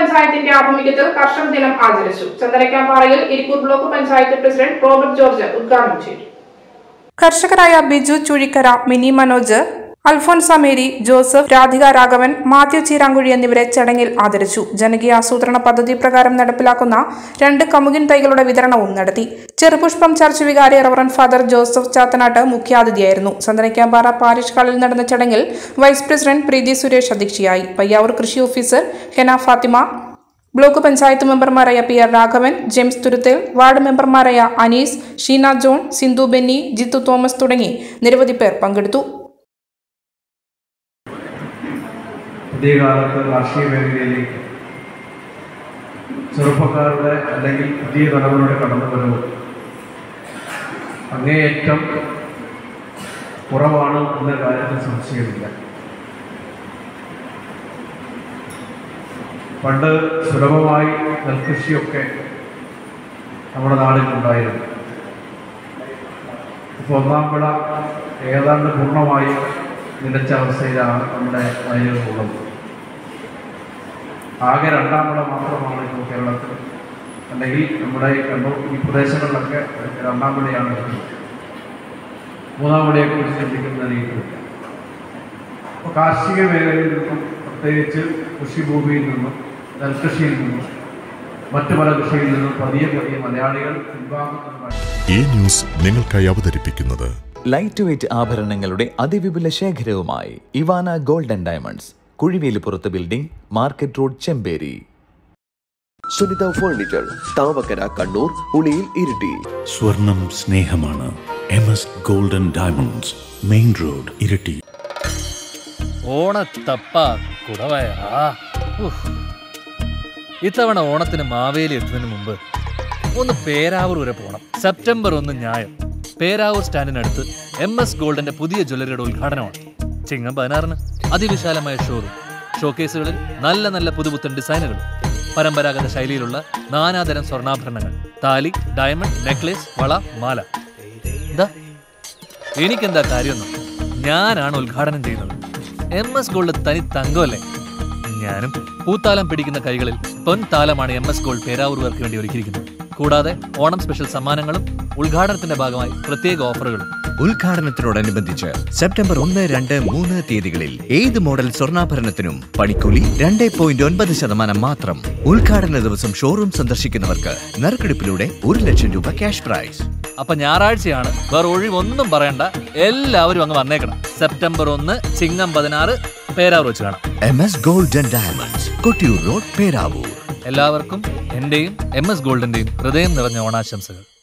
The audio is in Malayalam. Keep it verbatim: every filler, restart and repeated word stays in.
പഞ്ചായത്തിന്റെ ആഭിമുഖ്യത്തിൽ കർഷക ദിനം ആചരിച്ചു. ചന്ദനക്കാംപാറയിൽ Irikkur block panchayat president Robert George ഉദ്ഘാടനം ചെയ്തു. കർഷകരായ Biju Chuzhikkara, Mini Manoj, Alphonsa Mary, Joseph, Radhika Raghavan, Mathew Cheerankuzhi എന്നിവരെ ചടങ്ങിൽ ആദരിച്ചു. ജനകീയ ആസൂത്രണ പദ്ധതി പ്രകാരം നടപ്പിലാക്കുന്ന രണ്ട് കമുകിൻ തൈകളുടെ വിതരണവും നടത്തി. ചെറുപുഷ്പം ചർച്ച് വികാരി റവറന്റ് ഫാദർ ജോസഫ് ചാത്തനാട്ട് മുഖ്യാതിഥിയായിരുന്നു. ചന്ദനക്കാംപാറ പാരിഷ് ഹാളിൽ നടന്ന ചടങ്ങിൽ വൈസ് പ്രസിഡന്റ് പ്രീതി സുരേഷ് അധ്യക്ഷയായി. പയ്യാവൂർ കൃഷി ഓഫീസർ ഹെന ഫാത്തിമ, ബ്ലോക്ക് പഞ്ചായത്ത് മെമ്പർമാരായ P R Raghavan, James Thuruthel, ward മെമ്പർമാരായ Anees, Sheena John, Sindhu Benny, Jithu Thomas തുടങ്ങി നിരവധി പേർ പങ്കെടുത്തു. പുതിയ കാലത്ത് കാർഷിക മേഖലയിലേക്ക് ചെറുപ്പക്കാരുടെ അല്ലെങ്കിൽ പുതിയ തലമുറയുടെ കടന്നുവരവ് അങ്ങേയറ്റം കുറവാണ് എന്ന കാര്യത്തിൽ സംശയമില്ല. പണ്ട് സുലഭമായി നെൽകൃഷിയൊക്കെ നമ്മുടെ നാടിലുണ്ടായിരുന്നു. ഇപ്പോൾ ഒന്നാം വിള ഏതാണ്ട് പൂർണ്ണമായി നിലച്ച അവസ്ഥയിലാണ് നമ്മുടെ വയലുകളുള്ളത്. ആകെ രണ്ടാം വിള മാത്രമാണ് ഇപ്പോൾ കേരളത്തിൽ, അല്ലെങ്കിൽ നമ്മുടെ കണ്ണൂർ ഈ പ്രദേശങ്ങളിലൊക്കെ രണ്ടാം വിളയാണ് വരുന്നത്. മൂന്നാം വിളയെക്കുറിച്ച് ചിന്തിക്കുന്ന രീതിയില്ല. അപ്പോൾ കാർഷിക മേഖലയിൽ നിന്നും, പ്രത്യേകിച്ച് കൃഷിഭൂമിയിൽ നിന്നും, നെൽകൃഷിയിൽ നിന്നും, മറ്റു പല കൃഷിയിൽ നിന്നും പതിയെ പതിയെ മലയാളികൾ പിൻവാങ്ങുന്നതുമായി ഈ ന്യൂസ് നിങ്ങൾക്കായി അവതരിപ്പിക്കുന്നത് ലൈറ്റ് വെയ്റ്റ് ആഭരണങ്ങളുടെ അതിവിപുല ശേഖരവുമായി Ivana gold and diamonds, Kuzhivelippurath building, market road, Chemperi. Sunitha furniture, Thavakkara, Kannur, Uliyil, Iritty. സ്വർണം സ്നേഹമാണ്. M S gold and diamonds, main road, Iritty. ഓണത്തപ്പ കുടവയറാ. ഇത്തവണ ഓണത്തിന് മാവേലി എത്തുന്നതിന് മുമ്പ് ഒന്ന് പേരാവൂർ വരെ പോകണം. സെപ്റ്റംബർ ഒന്ന് ഞായർ പേരാവൂർ സ്റ്റാൻഡിനടുത്ത് എം എസ് ഗോൾഡിന്റെ പുതിയ ജ്വല്ലറിയുടെ ഉദ്ഘാടനമാണ്. ചിങ്ങം പതിനാറിന് അതിവിശാലമായ ഷോറൂം, ഷോക്കേസുകളിൽ നല്ല നല്ല പുതുപുത്തൻ ഡിസൈനുകൾ, പരമ്പരാഗത ശൈലിയിലുള്ള നാനാതരം സ്വർണ്ണാഭരണങ്ങൾ, താലി, ഡയമണ്ട്, നെക്ലേസ്, വള, മാല. എന്താ എനിക്കെന്താ കാര്യമൊന്നും, ഞാനാണ് ഉദ്ഘാടനം ചെയ്യുന്നത്. എം എസ് ഗോൾഡ് തനി തങ്കമല്ലേ. ഞാനും പൂത്താലം പിടിക്കുന്ന കൈകളിൽ പൊൻതാലമാണ് എം എസ് ഗോൾഡ് പേരാവൂർകാർക്ക് വേണ്ടി ഒരുക്കിയിരിക്കുന്നത്. കൂടാതെ ഓണം സ്പെഷ്യൽ സമ്മാനങ്ങളും ഉദ്ഘാടനത്തിന്റെ ഭാഗമായി പ്രത്യേക ഓഫറുകളും. ഉദ്ഘാടനത്തിനോടനുബന്ധിച്ച് സെപ്റ്റംബർ ഒന്ന്, രണ്ട്, മൂന്ന് തീയതികളിൽ ഏത് മോഡൽ സ്വർണ്ണാഭരണത്തിനും പണിക്കൂലി രണ്ട് പോയിന്റ് ഒൻപത് ശതമാനം മാത്രം. ഉദ്ഘാടന ദിവസം ഷോറൂം സന്ദർശിക്കുന്നവർക്ക് നറുക്കെടുപ്പിലൂടെ ഒരു ലക്ഷം രൂപ ക്യാഷ് പ്രൈസ്. അപ്പൊ ഞായറാഴ്ചയാണ്, വേറെ ഒഴിവൊന്നും പറയണ്ട, എല്ലാവരും അങ്ങ് വന്നേക്കണം. സെപ്റ്റംബർ ഒന്ന്, ചിങ്ങം പതിനാറ്, പേരാവൂർ വെച്ച് കാണാം. M S gold and diamonds, Kottiyoor road, Peravoor. എല്ലാവർക്കും എന്റെയും എം എസ് ഗോൾഡിന്റെയും ഹൃദയം നിറഞ്ഞ ഓണാശംസകൾ.